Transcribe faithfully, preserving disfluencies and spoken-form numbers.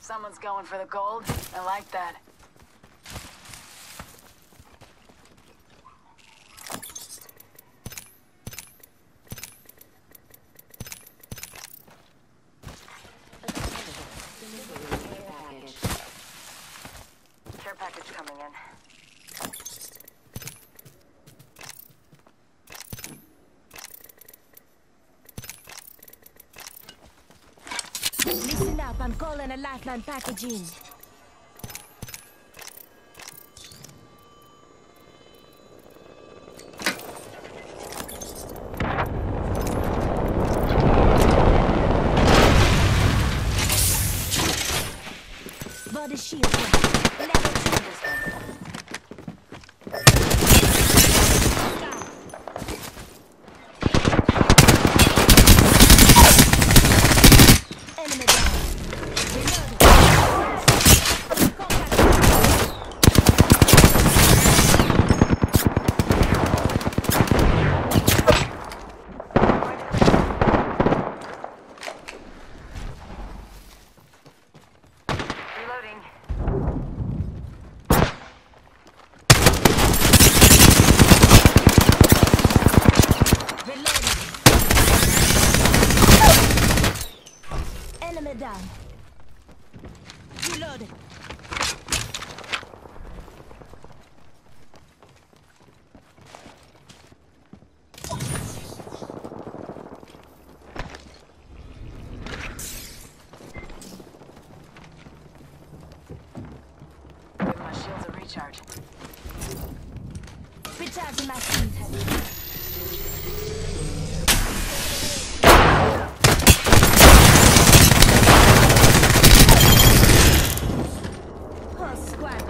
Someone's going for the gold. I like that. Care package coming in. Listen up, I'm calling a lifeline package in. Body shield. Level two this one. Enemy down. Reloading. Reloading. Enemy down. Reloading. Give my shields a recharge. Recharging my shield. Whole squad